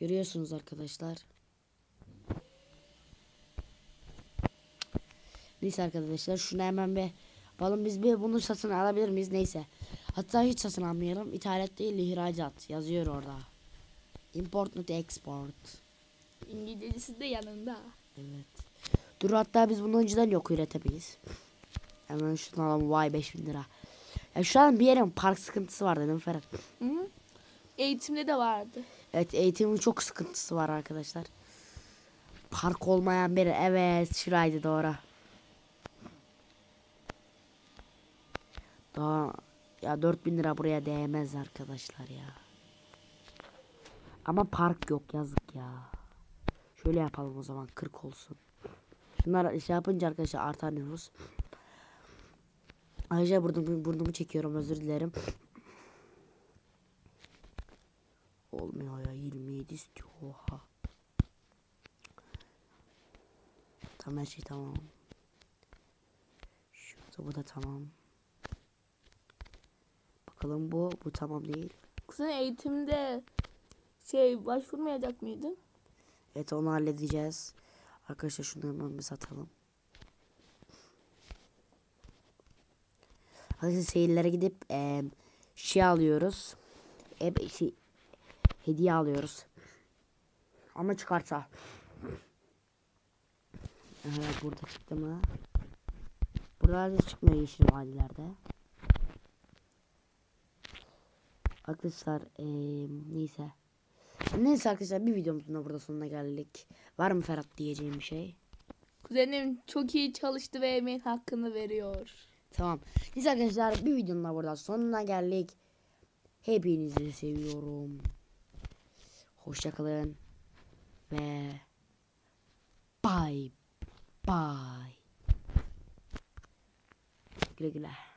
Görüyorsunuz arkadaşlar. Neyse arkadaşlar şunu hemen bir yapalım. Biz bir bunu satın alabilir miyiz? Neyse. Hatta hiç satın almayalım. İthalat değil ihracat yazıyor orada. Import not export. İngilizcesi de yanında. Evet. Dur hatta biz bunu önceden yok üretemeyiz. Hemen şunu alalım. Vay 5000 lira. Ya şu an bir yerin park sıkıntısı var dedim Ferhat. Hı -hı. Eğitimde de vardı. Evet eğitimin çok sıkıntısı var arkadaşlar. Park olmayan biri. Evet şuraydı doğru. Daha ya 4000 lira buraya değmez arkadaşlar ya. Ama park yok yazık ya. Şöyle yapalım o zaman 40 olsun. Şunlar şey yapınca arkadaşlar artar nüfus. Ayrıca burnumu çekiyorum özür dilerim. Olmuyor ya 27 istiyor. Oha. Tamam her şey tamam. Şurada bu da tamam. Bakalım bu tamam değil. Kızın eğitimde başvurmayacak mıydın? Evet onu halledeceğiz. Arkadaşlar şunu hemen bir satalım. Arkadaşlar seyirlere gidip şey alıyoruz. Hediye alıyoruz. Ama çıkarsa. Evet burada çıktı mı? Buralarda çıkmıyor yeşil vadilerde. Arkadaşlar neyse. Neyse arkadaşlar bir videomuzun da burada sonuna geldik. Var mı Ferhat diyeceğim bir şey? Kuzenim çok iyi çalıştı ve emeğin hakkını veriyor. Tamam. Neyse arkadaşlar bir videonun da burada sonuna geldik. Hepinizi seviyorum. Hoşçakalın. Ve bye bye. Güle güle.